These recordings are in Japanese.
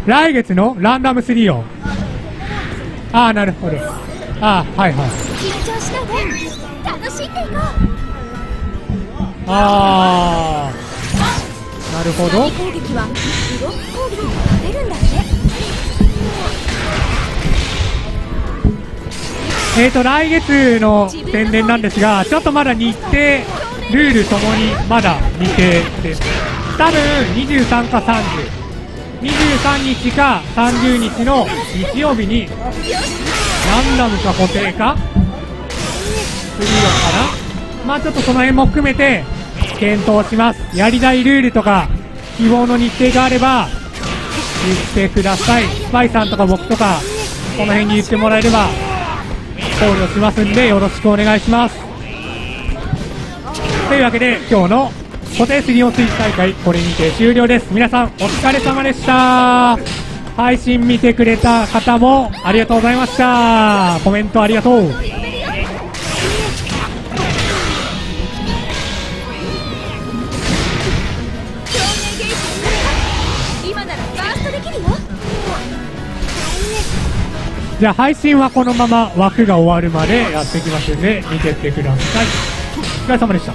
来月のランダム3を。ああ、なるほど。ああ、はいはい。 緊張しないで楽しんでいこう。 ああ、なるほど。 攻撃はブロック攻撃に勝てるんだって。 来月の宣伝なんですが、ちょっとまだ日程、ルールともにまだ未定です。多分23か30、23日か30日の日曜日にランダムか固定かするのかな。まあちょっとその辺も含めて検討します。やりたいルールとか希望の日程があれば言ってください。スパイさんとか僕とかこの辺に言ってもらえれば考慮しますんでよろしくお願いします。というわけで今日の固定3オンスイッチ大会これにて終了です。皆さんお疲れ様でした。配信見てくれた方もありがとうございました。コメントありがとう。じゃあ配信はこのまま枠が終わるまでやっていきますので見てってください。お疲れ様でした。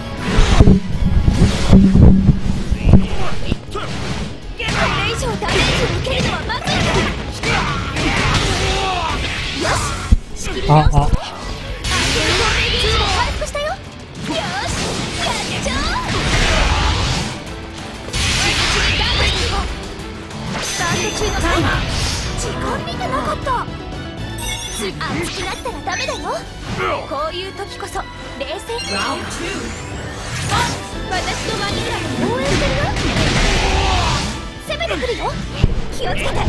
熱くなったらダメだよ。こういう時こそ冷静に。私のマニューラも応援してるよ。攻めてくるよ。気をつけて。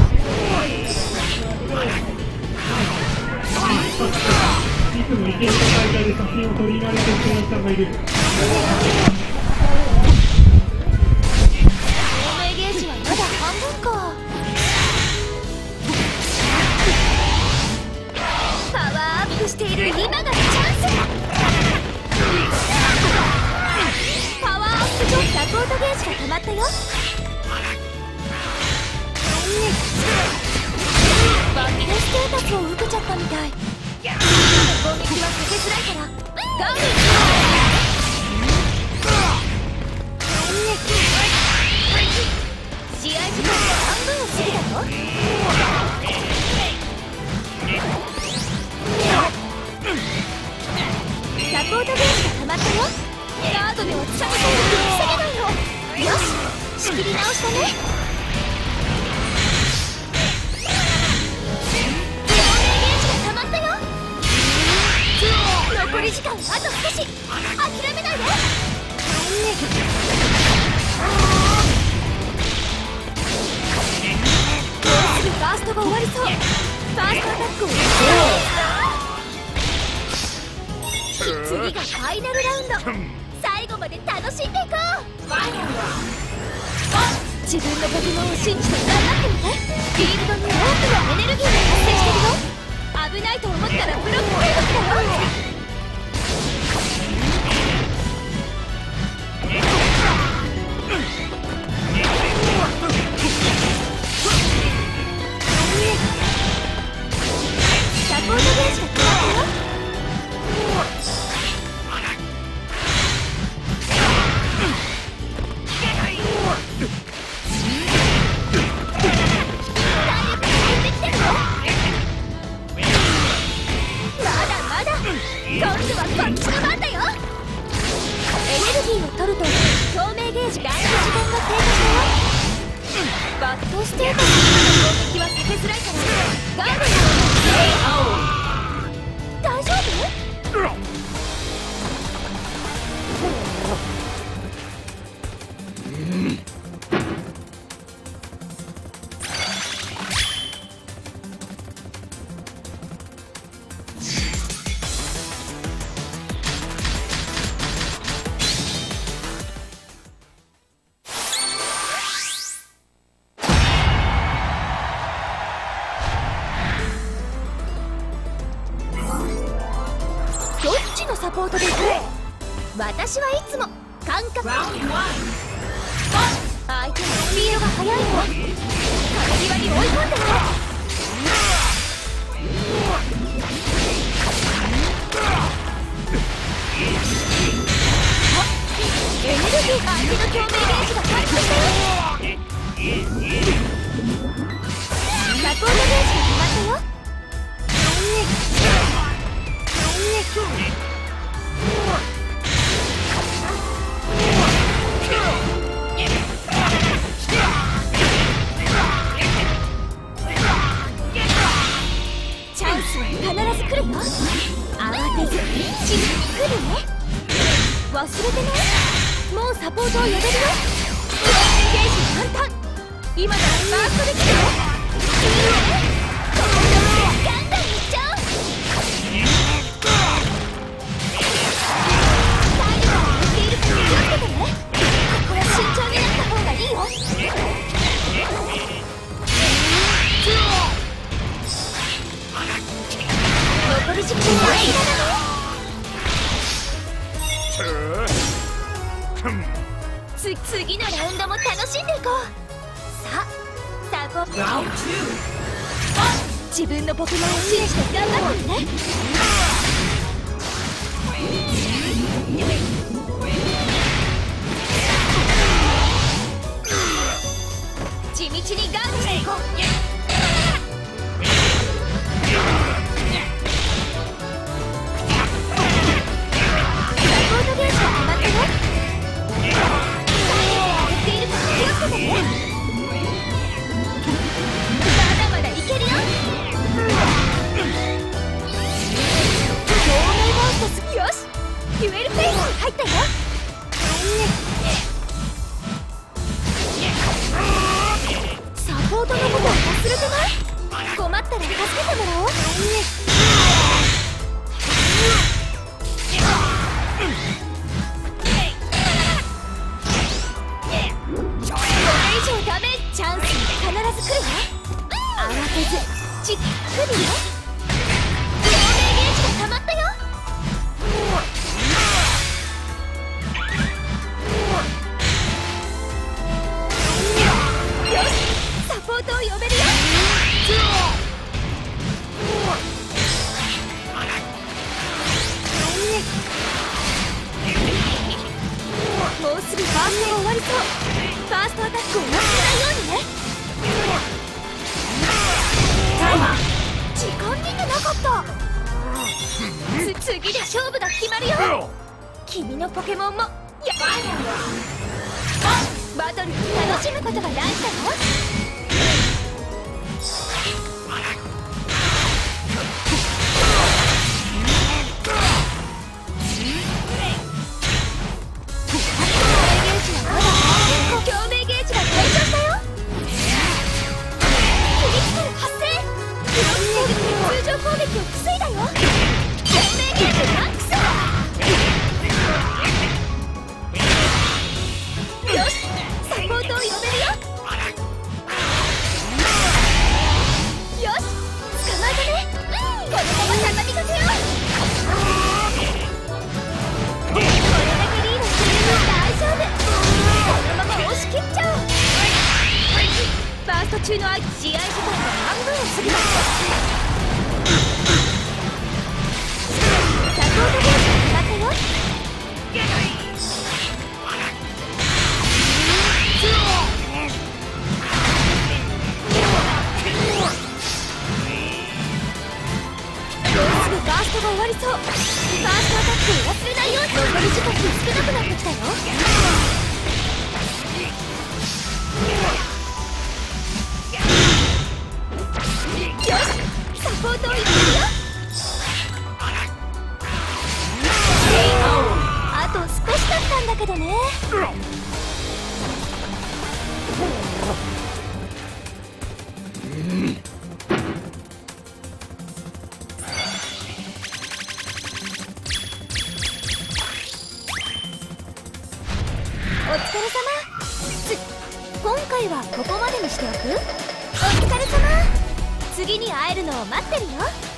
いつもイケメン大会で写真を撮り慣れてる人さんがいる。 透明ゲージはまだ半分か。している今がチャンス。パワーアップとサポートゲージが溜まったよ。バックステータスを受けちゃったみたい。攻撃は避けづらいからガン試合時間の半分を過ぎたぞ。サポートゲージが溜まったよ。ガードではチャンスを防げないの。よし、仕切り直したね。透明ゲージが溜まったよ。残り時間あと少し。諦めないで。もうすぐファーストが終わりそう。ファーストアタックを次がファイナルラウンド。最後まで楽しんでいこう。自分のポケモンを信じて頑張ってみて。フィールドに多くのエネルギーが発生してるよ。危ないと思ったらブロック攻撃だよ。サポートゲージが決まったよ。今度はこっちの番だよ。エネルギーを取ると透明ゲージが空いた時間が経過したよ。バッドステータスの攻撃は避けづらいからガードよ。大丈夫？サポートで行く。私はいつも感覚。 相手のスピードが速いの。壁際に追い込んでる。エネルギー、相手の共鳴ゲージが回復したよ。サポートゲージが溜まったよ。チャンスは必ず来るよ。慌てずじっくりね。忘れてね。もうサポートを呼べるよ。共鳴ゲージ簡単。今ならマークできるよ。いいね。この調子でガンガンいっちゃおう。最後までいけるか気をつけてね。ここは慎重になった方がいいよ。残り時間は大事だね。次のラウンドも楽しんでいこう。さあ、サポート自分のポケモンを信じて頑張ってね。地道にガードしていこう。サポートゲージが溜まってね。まだまだいけるよ。透明バースト、よし、デュエルフェイスに入ったよ。サポートのことを忘れてない？困ったら助けてもらおう。チャンスに必ず来るわ。慌てずじっくりね。共鳴ゲージが溜まったよ。よし、サポートを呼べるよ。もうすぐファーストが終わりそう。ファーストアタックを忘れないようにね。時間見てなかった。次で勝負が決まるよ。君のポケモンもやバトルを楽しむことが大事だよ。共鳴ゲージが解消したよ。クリティカル発生。ブロック攻撃で通常攻撃を防いだよ。共鳴ゲージマックス。よし、サポートを呼べるよ。よし、捕まえたね。このまま畳みかけよう。これだけリードしているの大丈夫。このまま押し切っちゃおう。ファースト中の試合時間が半分を過ぎた。サポートゲージが決まったよ。もうすぐファーストが終わりそう。ファーストアタックを忘れないように。残り時間少なくなってきたよ。よし、サポートを入れるよ。あと少しだったんだけどね。お疲れ様。今回はここまでにしておく。お疲れ様。次に会えるのを待ってるよ。